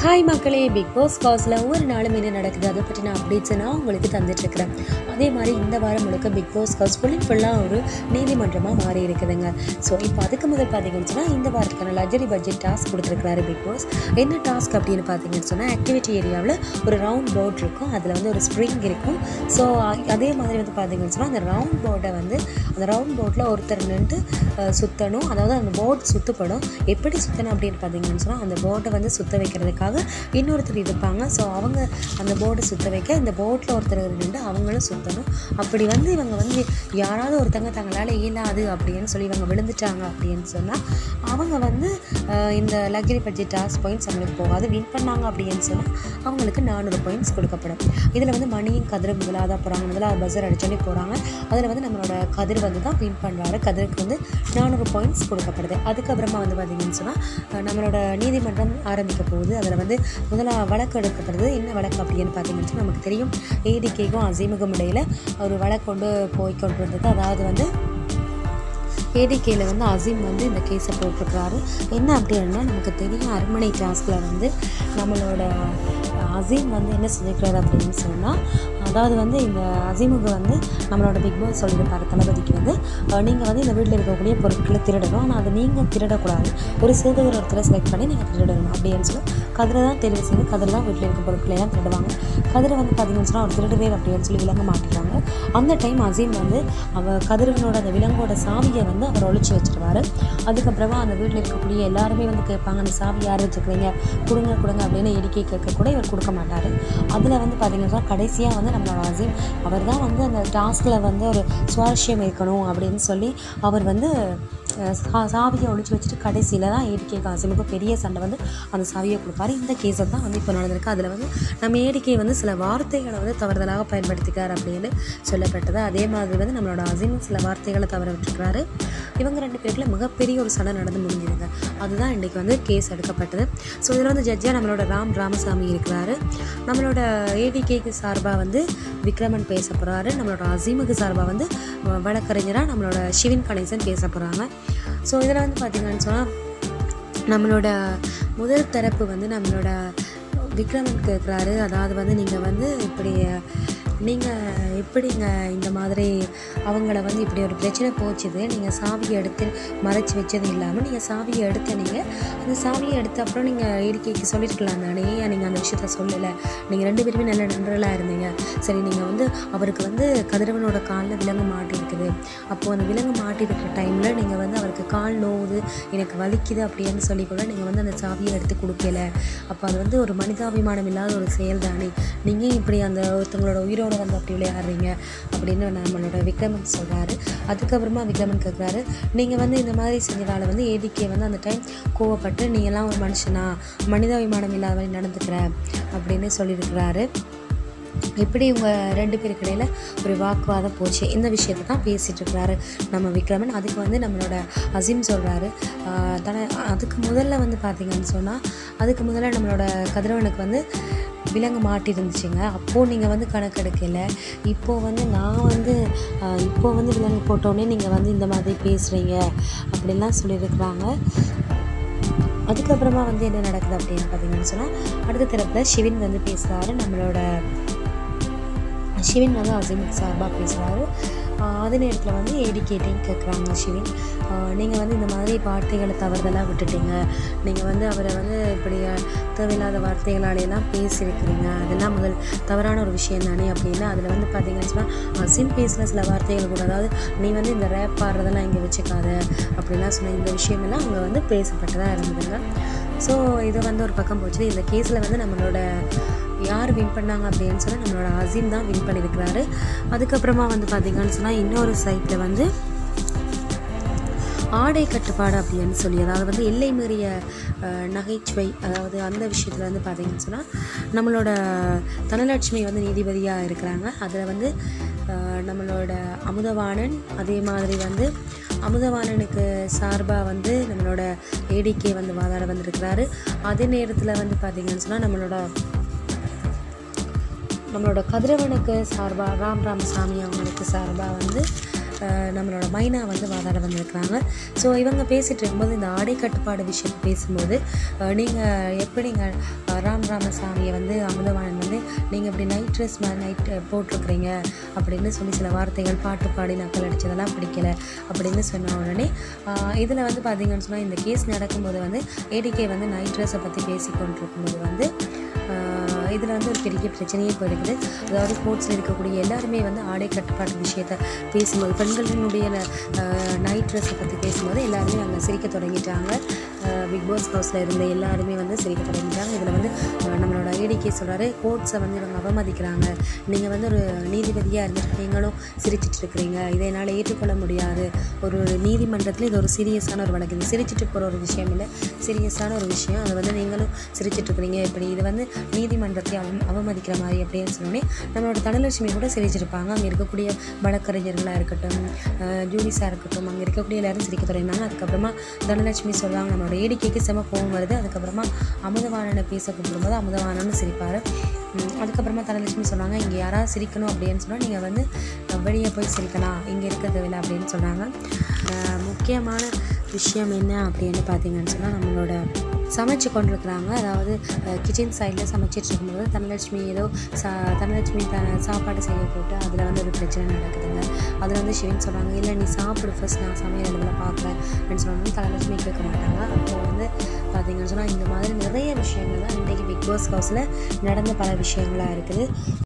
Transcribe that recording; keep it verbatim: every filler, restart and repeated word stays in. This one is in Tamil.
ஹாய் மக்களே, பிக் பாஸ் காஸில் ஒவ்வொரு நாளும் என்ன நடக்குது அதை பற்றி நான் அப்டேட்ஸை நான் உங்களுக்கு தந்துட்டுருக்கிறேன். அதே மாதிரி இந்த வாரம் முழுக்க பிக் பாஸ் காஸ் ஃபுல் ஃபுல்லாக ஒரு நீதிமன்றமாக மாறி இருக்குதுங்க. ஸோ இப்போ அதுக்கு முதல் பார்த்தீங்கன்னு சொன்னால் இந்த வாரத்துக்கான லக்ஸரி பட்ஜெட் டாஸ்க் கொடுத்துருக்காரு பிக் பாஸ். என்ன டாஸ்க் அப்படின்னு பார்த்தீங்கன்னு சொன்னால் ஆக்டிவிட்டி ஏரியாவில் ஒரு ரவுண்ட் போர்ட் இருக்கும், அதில் வந்து ஒரு ஸ்ப்ரிங் இருக்கும். ஸோ அதே மாதிரி வந்து பார்த்தீங்கன்னு சொன்னால் அந்த ரவுண்ட் போர்டை வந்து அந்த ரவுண்ட் போர்டில் ஒருத்தர் நின்று சுற்றணும். அதாவது அந்த போர்டு சுற்றப்படும். எப்படி சுற்றணும் அப்படின்னு பார்த்தீங்கன்னு சொன்னால் அந்த போர்டை வந்து சுற்ற வைக்கிறதுக்காக இன்னொருத்தர் இருப்பாங்க. ஸோ அவங்க அந்த போர்டை சுற்ற வைக்க இந்த போர்டில் ஒருத்தர் நின்று அவங்களும் சுற்றணும். அப்படி வந்து இவங்க வந்து யாராவது ஒருத்தங்க தங்களால் இயலாது அப்படின்னு சொல்லி இவங்க விழுந்துட்டாங்க அப்படின்னு சொன்னால் அவங்க வந்து இந்த லக்ஸரி பட்ஜெட் டாஸ்க் பாயிண்ட்ஸ் அவங்களுக்கு போகாது. வின் பண்ணாங்க அப்படின்னு சொன்னால் அவங்களுக்கு நானூறு பாயிண்ட்ஸ் கொடுக்கப்படும். இதில் வந்து மணியும் கதிர் முதலாக போகிறாங்க, முதலாக பஸ்ஸர் அடிச்சோடனே போகிறாங்க. அதில் வந்து நம்மளோட கதிர் வந்து தான் வின் பண்ணுறாரு. கதிருக்கு வந்து நானூறு பாயிண்ட்ஸ் கொடுக்கப்படுது. அதுக்கப்புறமா வந்து பார்த்திங்கன்னு சொன்னால் நம்மளோட நீதிமன்றம் ஆரம்பிக்க போகுது. அதில் வந்து முதலாக வழக்கு எடுக்கப்படுது. என்ன வழக்கு அப்படின்னு பார்த்தீங்கன்னு சொன்னால் நமக்கு தெரியும், ஏடிகேக்கும் அசீமுக்கும் இடையில் ஒரு வழக்கு கொண்டு போய் கொண்டு வந்தது. அதாவது வந்து ஏடிகேயில் வந்து அசீம் வந்து இந்த கேஸை போட்டிருக்கிறாரு. என்ன அப்படின்னா நமக்கு தெரியும், அரண்மனை டாஸ்கில் வந்து நம்மளோட அசீம் வந்து என்ன செஞ்சுக்கிறாரு அப்படின்னு சொன்னால், அதாவது வந்து இந்த அசீமுக்கு வந்து நம்மளோட பிக் பாஸ் சொல்லியிருப்பார் தளபதிக்கு வந்து நீங்கள் வந்து இந்த வீட்டில் இருக்கக்கூடிய பொருட்களை திருடணும், ஆனால் அதை நீங்கள் திருடக்கூடாது, ஒரு சேதகர் ஒருத்தரை செலக்ட் பண்ணி நீங்கள் திருடணும் அப்படின்னு சொல்லி கதிரை தான் தெரிவு செய்து கதிரை தான் வீட்டில் இருக்க பொருட்களை தான் திருடுவாங்க. கதிரை வந்து பார்த்தீங்கன்னு சொன்னால் அவர் திருடுவேர் அப்படின்னு சொல்லி விலங்க மாட்டிடுவாங்க. அந்த டைம் அசீம் வந்து அவர் கதிரவனோட அந்த விலங்கோட சாவியை வந்து அவர் ஒழிச்சு வச்சுருவார். அதுக்கப்புறமா அந்த வீட்டில் இருக்கக்கூடிய எல்லாருமே வந்து கேட்பாங்க, அந்த சாவி யார் வச்சுருக்கிறீங்க, கொடுங்க கொடுங்க அப்படின்னு எடிக்கை கேட்க கூட இவர் கொடுக்க மாட்டார். அதில் வந்து பார்த்தீங்கன்னா கடைசியாக வந்து நம்மளோட அசீம் அவர் தான் வந்து அந்த டாஸ்கில் வந்து ஒரு சுவாரஸ்யம் இருக்கணும் அப்படின்னு சொல்லி அவர் வந்து சாவியை ஒழிச்சு வச்சுட்டு கடைசியில் தான் ஏடிகேக்கு அசீமுக்கு பெரிய சண்டை வந்து அந்த சாவியை கொடுப்பாரு. இந்த கேஸை தான் வந்து இப்போ நடந்திருக்கு. அதில் வந்து நம்ம ஏடிகே வந்து சில வார்த்தைகளை வந்து தவறுதலாக பயன்படுத்திக்கார் அப்படின்னு சொல்லப்பட்டது. அதே மாதிரி வந்து நம்மளோட அசீம் சில வார்த்தைகளை தவற விட்டுருக்கிறாரு. இவங்க ரெண்டு பேருக்குள்ள மிகப்பெரிய ஒரு சண்டை நடந்து முடிஞ்சிருங்க. அதுதான் இன்றைக்கி வந்து கேஸ் எடுக்கப்பட்டது. ஸோ இதில் வந்து ஜட்ஜாக நம்மளோட ராம் ராமசாமி இருக்கிறாரு. நம்மளோட ஏடிகேக்கு சார்பாக வந்து விக்ரமன் பேச போகிறாரு. நம்மளோட அசீமுக்கு சார்பாக வந்து வழக்கறிஞராக நம்மளோட சிவின் கணேசன் பேச போகிறாங்க. ஸோ இதில் வந்து பார்த்திங்கன்னு சொன்னால் நம்மளோட முதல் தரப்பு வந்து நம்மளோட விக்ரமன் கேட்குறாரு. அதாவது வந்து நீங்கள் வந்து இப்படி நீங்கள் எப்படிங்க இந்த மாதிரி அவங்கள வந்து இப்படி ஒரு பிரச்சனை போச்சுது, நீங்கள் சாவியை எடுத்து மறைச்சி வச்சது இல்லாமல் நீங்கள் சாவியை எடுத்த நீங்கள் அந்த சாவியை எடுத்த அப்புறம் நீங்கள் ஏடிக்கைக்கு சொல்லியிருக்கலாம் தானே, ஏன் நீங்கள் அந்த விஷயத்த சொல்லலை, நீங்கள் ரெண்டு பேருமே நல்ல நண்பர்களாக இருந்தீங்க. சரி, நீங்கள் வந்து அவருக்கு வந்து கதிரவனோட காலில் விலங்கு மாட்டிருக்குது, அப்போது அந்த விலங்கு மாட்டிருக்கிற டைமில் நீங்கள் வந்து அவருக்கு கால் நோவுது, எனக்கு வலிக்குது அப்படின்னு சொல்லி கூட நீங்கள் வந்து அந்த சாவியை எடுத்து கொடுக்கல. அப்போ அது வந்து ஒரு மனிதாபிமானம் இல்லாத ஒரு செயல் தானே, நீங்கள் இப்படி அந்த ஒருத்தவங்களோட உயிரோட வந்து அப்படி விளையாடுறீங்க அப்படின்னு நம்மளோட விக்ரமன் சொல்கிறாரு. அதுக்கப்புறமா விக்ரமன் கேட்குறாரு, நீங்கள் வந்து இந்த மாதிரி செஞ்சதால் வந்து ஏடிகே வந்து அந்த டைம் கோவப்பட்டு நீங்கள்லாம் ஒரு மனுஷனா, மனிதாபிமானம் இல்லாத மாதிரி நடந்துக்கிற அப்படின்னு சொல்லியிருக்கிறாரு. இப்படி இவங்க ரெண்டு பேருக்கு இடையில் ஒரு வாக்குவாதம் போச்சு. இந்த விஷயத்தை தான் பேசிகிட்டு இருக்கிறாரு நம்ம விக்ரமன். அதுக்கு வந்து நம்மளோட அசீம் சொல்கிறாரு, தன அதுக்கு முதல்ல வந்து பார்த்திங்கன்னு சொன்னால் அதுக்கு முதல்ல நம்மளோட கதிரவனுக்கு வந்து விலங்கு மாட்டிருந்துச்சுங்க. அப்போது நீங்கள் வந்து கணக்கெடுக்கலை, இப்போது வந்து நான் வந்து இப்போது வந்து விலங்கு போட்டோன்னே நீங்கள் வந்து இந்த மாதிரி பேசுகிறீங்க அப்படின்லாம் சொல்லியிருக்கிறாங்க. அதுக்கப்புறமா வந்து என்ன நடக்குது அப்படின்னு பார்த்தீங்கன்னு சொன்னால் அடுத்த தரப்பில் சிவின் வந்து பேசுகிறாரு. நம்மளோட சிவின் வந்து அசீமுக்கு சார்பாக பேசுகிறாரு. அதே நேரத்தில் வந்து ஏடிகேட்டையும் கேட்குறாங்க சிவின், நீங்கள் வந்து இந்த மாதிரி வார்த்தைகளை தவறுதலாக விட்டுட்டீங்க, நீங்கள் வந்து அவரை வந்து இப்படி தேவையில்லாத வார்த்தைகளாலேலாம் பேசியிருக்கிறீங்க, அதெல்லாம் முதல் தவறான ஒரு விஷயம் தானே அப்படின்னு. அதில் வந்து பார்த்தீங்கன்னு சொன்னால் அசீம் பேசின சில வார்த்தைகள் கூட, அதாவது நீ வந்து இந்த ரேப் பாடுறதெல்லாம் இங்கே வச்சுக்காத அப்படிலாம் சொன்ன இந்த விஷயமெல்லாம் அங்கே வந்து பேசப்பட்டதாக இருந்ததுங்க. ஸோ இது வந்து ஒரு பக்கம் போச்சு. இந்த கேஸில் வந்து நம்மளோட யார் வின் பண்ணாங்க அப்படின்னு சொன்னால் நம்மளோட அசீம் தான் வின் பண்ணியிருக்கிறாரு. அதுக்கப்புறமா வந்து பார்த்திங்கன்னு சொன்னால் இன்னொரு சைட்டில் வந்து ஆடை கட்டுப்பாடு அப்படின்னு சொல்லி, அதாவது வந்து எல்லை மீறிய நகைச்சுவை, அதாவது அந்த விஷயத்தில் வந்து பார்த்திங்கன்னு சொன்னால் நம்மளோட தனலட்சுமி வந்து நீதிபதியாக இருக்கிறாங்க. அதில் வந்து நம்மளோட அமுதவாணன், அதே மாதிரி வந்து அமுதவாணனுக்கு சார்பாக வந்து நம்மளோட ஏடிகே வந்து வாதாட வந்திருக்கிறாரு. அதே நேரத்தில் வந்து பார்த்திங்கன்னு சொன்னால் நம்மளோட நம்மளோட கதிரவனுக்கு சார்பாக ராம் ராமசாமி அவங்களுக்கு சார்பாக வந்து நம்மளோட மைனா வந்து வாதாட வந்திருக்கிறாங்க. ஸோ இவங்க பேசிகிட்டு இருக்கும்போது இந்த ஆடை கட்டுப்பாடு விஷயத்தை பேசும்போது நீங்கள் எப்படிங்க ராம் ராமசாமியை வந்து அமுதவாணன் வந்து நீங்கள் இப்படி நைட் ட்ரெஸ் நைட் போட்டிருக்கிறீங்க அப்படின்னு சொல்லி சில வார்த்தைகள் பாட்டு பாடி நக்கல் அடித்ததெல்லாம் பிடிக்கல அப்படின்னு சொன்ன உடனே இதில் வந்து பார்த்திங்கன்னு சொன்னால் இந்த கேஸ் நடக்கும்போது வந்து ஏடிகே வந்து நைட் ட்ரெஸ்ஸை பற்றி பேசி கொண்டிருக்கும்போது வந்து இதில் வந்து ஒரு பெரிய பிரச்சனையே போயிருக்குது. அதாவது ஸ்போர்ட்ஸில் இருக்கக்கூடிய எல்லாருமே வந்து ஆடை கட்டுப்பாட்டு விஷயத்தை பேசும்போது பெண்களினுடைய நைட் ட்ரெஸ்ஸை பற்றி பேசும்போது எல்லாருமே அங்கே சிரிக்க தொடங்கிட்டாங்க. பிக் பாஸ் ஹவுஸில் இருந்த எல்லாருமே வந்து சிரிக்க தொடங்கிட்டாங்க. இதில் வந்து நம்மளோட ஏடிகே சொல்கிறாரு, கோர்ட்ஸை வந்து இவங்க அவமதிக்கிறாங்க, நீங்கள் வந்து ஒரு நீதிபதியாக இருந்துட்டு நீங்களும் சிரிச்சிட்டு இருக்கிறீங்க, இதை என்னால் ஏற்றுக்கொள்ள முடியாது. ஒரு நீதிமன்றத்தில் இது ஒரு சீரியஸான ஒரு வழக்கு, இது சிரிச்சிட்டு போகிற ஒரு விஷயம் இல்லை, சீரியஸான ஒரு விஷயம், அதை வந்து நீங்களும் சிரிச்சிட்டு இருக்கிறீங்க, இப்படி இது வந்து நீதிமன்றத்தை அவ அவமதிக்கிற மாதிரி அப்படின்னு சொன்னோடனே நம்மளோட தனலட்சுமி கூட சிரிச்சிருப்பாங்க. அங்கே இருக்கக்கூடிய வழக்கறிஞர்களாக இருக்கட்டும், ஜூனிஸாக இருக்கட்டும், அங்கே இருக்கக்கூடிய எல்லாரும் சிரிக்க தொடங்கினாங்க. அதுக்கப்புறமா தனலட்சுமி சொல்லுவாங்க, நம்மளோட ஏடிக்கைக்கு செம கோவம் வருது. அதுக்கப்புறமா அமுதவாணனை பேச கூப்பிடும்போது அமுதவாணன்னு சிரிப்பார். அதுக்கப்புறமா தனலட்சுமி சொன்னாங்க, இங்கே யாராவது சிரிக்கணும் அப்படின்னு சொன்னால் நீங்கள் வந்து வெளியே போய் சிரிக்கலாம், இங்கே இருக்கிறது இல்லை அப்படின்னு சொன்னாங்க. முக்கியமான விஷயம் என்ன அப்படின்னு பார்த்தீங்கன்னு சொன்னால் நம்மளோட சமைச்சு கொண்டிருக்கிறாங்க. அதாவது கிச்சன் சைடில் சமைச்சிட்டு இருக்கும்போது தனலட்சுமி ஏதோ சா தனலட்சுமி த சாப்பாடு செய்ய போட்டு அதில் வந்து ஒரு பிரச்சனை நடக்குதுங்க. அதில் வந்து சிவன் சொல்கிறாங்க, இல்லை நீ சாப்பிடு ஃபர்ஸ்ட், நான் சமையல் இடத்துல பார்க்குறேன் அப்படின்னு சொன்னாலும் தனலட்சுமி கேட்க மாட்டாங்க. அப்போ வந்து பார்த்தீங்கன்னு சொன்னால் இந்த மாதிரி நிறைய விஷயங்கள் தான் இன்றைக்கி பிக் பாஸ் ஹவுஸில் நடந்த பல விஷயங்களாக இருக்குது.